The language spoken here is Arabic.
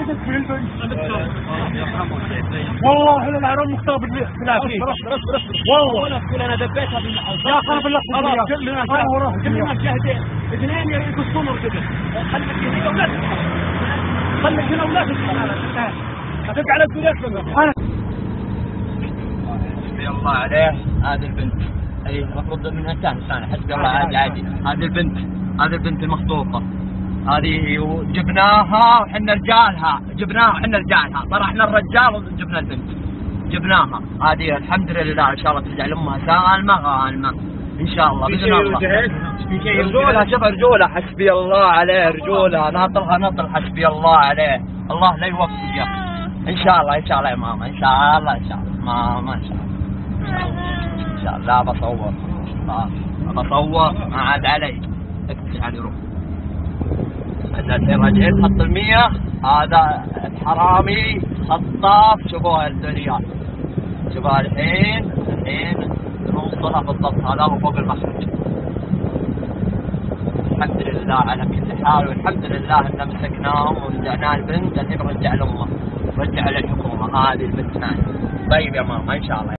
عايزة تكون البنت. والله العرب مختار بالعافية. والله تقول انا دبيتها يا خرب الله خلاص كلنا شاهدين اثنين يقصون ارتبط. خليك هنا ولا تسمع. خليك هنا ولا تسمع. هتبقى على الدنيا حسبي الله عليه. هذه البنت اي المفروض منها ثاني حسبي الله عادي. هذه البنت المخطوفة هذه جبناها وحنا رجالها طرحنا الرجال وجبنا البنت جبناها. هذه الحمد لله ان شاء الله ترجع لامها سالمة ان شاء الله باذن الله. رجولها شوف رجولها حسبي الله عليه. رجولها ناطرها حسبي الله عليه. الله لا يوفق ان شاء الله يا ماما. ان شاء الله ماما ان شاء الله. لا بصور ما عاد علي. اكتب علي روح. احنا الحين راجعين خط المياه. هذا الحرامي خطاف. شوفوها الدنيا شوفوها الحين نوصلها بالضبط. هذا هو فوق المخرج. الحمد لله على كل حال والحمد لله ان مسكناهم ورجعنا البنت. الحين نرجع لامها رجع للحكومة. هذه البنت معي. طيب يا ماما ان شاء الله.